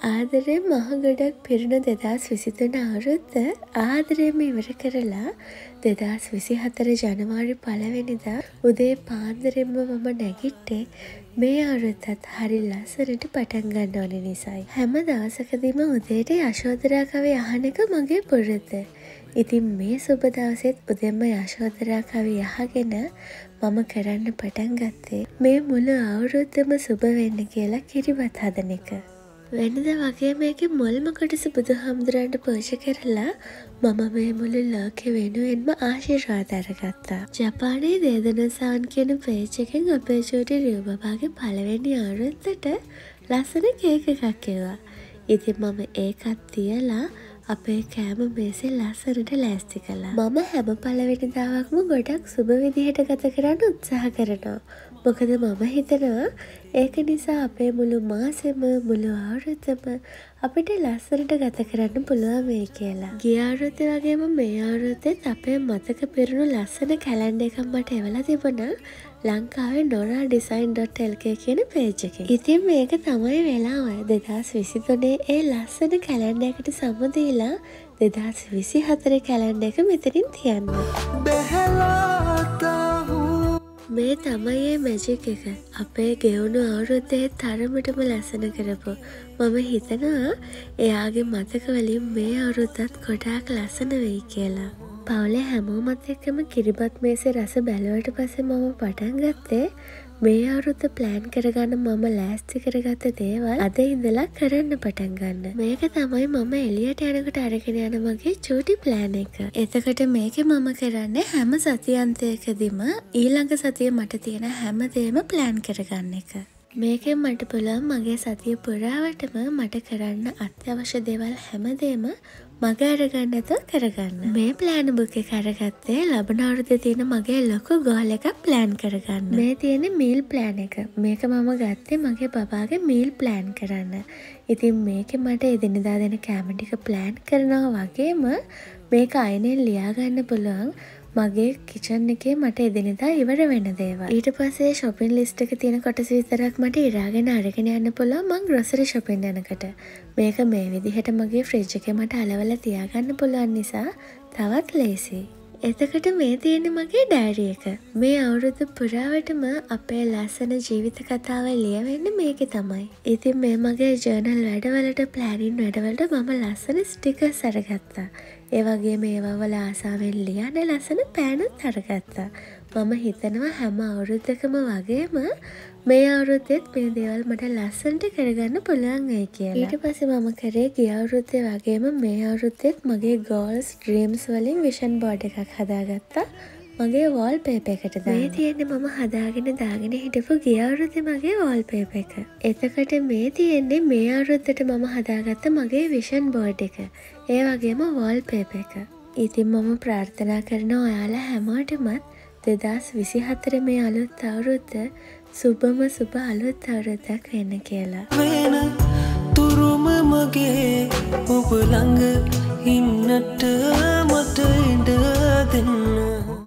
ආදරේ මහ ගොඩක් පිරුණු 2023 අවුරුද්ද ආදරේම ඉවර කරලා 2024 ජනවාරි 1 වෙනිදා උදේ පාන්දරෙන්ම මම නැගිට්ටේ මේ අවුරුද්දත් හරි ලස්සනට පටන් ගන්න ඕන නිසායි. හැම දවසකදීම උදේට යශෝදරා කවිය අහන එක මගේ පුරුද්ද. ඉතින් මේ සුබ දවසෙත් උදේම යශෝදරා කවිය අහගෙන මම කරන්න පටන් ගත්තේ මේ මුළු අවුරුද්දම සුබ වෙන්න කියලා කිරිබත් හදන එක. වෙනද වගේ මේකේ මුල්ම කොටස බුදුහාමුදුරන්ට පූජා කරලා මම මේ මුළු ලෝකෙ වෙනුවෙන්ම ආශිර්වාද අරගත්තා. ජපානයේ දේදනසාන් කියන පේජ් එකෙන් අපේ චූටි රියුබාගේ පළවෙනි අවුරුද්දට ලස්සන කේක් එකක් එව්වා. ඉතින් මම ඒකත් තියලා අපේ කෑම මේසේ ලස්සනට ලෑස්ති කළා. මම හැම පළවෙනිදාවක්ම ගොඩක් සුබ විදිහට ගත කරන්න උත්සාහ කරනවා. මොකද මම හිතනවා ඒක නිසා අපේ මුළු මාසෙම මුළු අවුරුද්දම අපිට ලස්සනට ගත කරන්න පුළුවන් වෙයි කියලා. ගිය අවුරුද්දේ වගේම මේ අවුරුද්දෙත් අපේ මතක පිරුණු ලස්සන කැලෙන්ඩර් එකක් මට එවලා තිබුණා ලංකාවේ nora.design.lk කියන පේජ් එකේ. ඉතින් මේක තමයි වෙලාව 2023 ඒ ලස්සන කැලෙන්ඩර් එකට සමුදීලා 2024 කැලෙන්ඩර් එක මෙතනින් තියන්න. මේ තමයි ඒ මැජික් එක. අපේ ගෙවුණු අවුරුද්දේ තරමටම ලස්සන කරපු. මම හිතනවා එයාගේ මතක වලින් මේ අවුරුද්දත් ගොඩාක් ලස්සන වෙයි කියලා. පවුලේ හැමෝමත් එක්කම කිරිබත් මේසේ රස බැලුවට පස්සේ මම පටන් ගත්තේ මේ අවුරුද්ද ප්ලෑන් කරගන්න මම ලෑස්ති කරගත්ත දේවල් අද ඉඳලා කරන්න පටන් ගන්න. මේක තමයි මම එළියට යනකොට අරගෙන යන මගේ චූටි ප්ලෑන් එක. එතකොට මේකේ මම කරන්නේ හැම සතියන්තයකදීම ඊළඟ සතිය මට තියෙන හැම දෙයක්ම ප්ලෑන් කරගන්න එක. මේකෙන් මට පුළුවන් මගේ සතිය පුරාවටම මට කරන්න අත්‍යවශ්‍ය දේවල් හැමදේම මගේ අරගන්නත කරගන්න. මේ ප්ලෑන් බුක් එක අරගත්තේ ලබන අවුරුද්දේ තියෙන මගේ ලොකු ගෝල් එකක් ප්ලෑන් කරගන්න. මේ තියෙන මීල් ප්ලෑන් එක. මේක මම ගත්තේ මගේ බබාගේ මීල් ප්ලෑන් කරන්න. ඉතින් මේකේ මට එදිනෙදා දෙන කැම ටික ප්ලෑන් කරනවා වගේම මේක අයිනෙන් ලියා ගන්න පුළුවන් මගේ කිචන් එකේ මට එදිනෙදා ඉවර වෙන දේවල්. ඊට පස්සේ shopping list එකේ තියෙන කොටස විතරක් මට ඉරාගෙන අරගෙන යන්න පුළුවන් මං grocery shopping යනකොට. මේක මේ විදිහට මගේ fridge එකේ මට අලවලා තියාගන්න පුළුවන් නිසා තවත් ලේසියි. එතකොට මේ තියෙන මගේ ඩයරි එක. මේ අවුරුදු පුරාවටම අපේ ලස්සන ජීවිත කතාව ලියවෙන්නේ මේකේ තමයි. ඉතින් මේ මගේ ජර්නල් වැඩවලට ප්ලෑනින් වැඩවලට මම ලස්සන ස්ටිකර්ස් අරගත්තා. ඒ වගේම ඒවා වල ආසාවෙන් ලියන ලස්සන පෑනුත් අරගත්තා. මම හිතනවා හැම අවුරුද්දකම වගේම මේ අවුරුද්දෙත් මේ දේවල් මට ලස්සනට කරගන්න පුළුවන් වෙයි කියලා. ඊට පස්සේ මම කරේ ගිය අවුරුද්දේ වගේම මේ අවුරුද්දෙත් මගේ goals dreams වලින් vision board එකක් හදාගත්තා. මගේ wallpaper එකට දාන්න. මේ තියෙන්නේ මම හදාගෙන දාගෙන හිටපු ගිය අවුරුද්දේ මගේ wallpaper එක. එතකොට මේ තියෙන්නේ මේ අවුරුද්දට මම හදාගත්ත මගේ vision board එක. ඒ වගේම wallpaper එක. ඉතින් මම ප්‍රාර්ථනා කරනවා ඔයාලා හැමෝටමත් 2024 මේ අලුත් අවුරුද්ද සුබම සුබ අලුත් අවුරුද්දක් වෙන්න කියලා. වෙන තුරුම මගේ ඔබ ළඟ ඉන්නට මට ඉඩ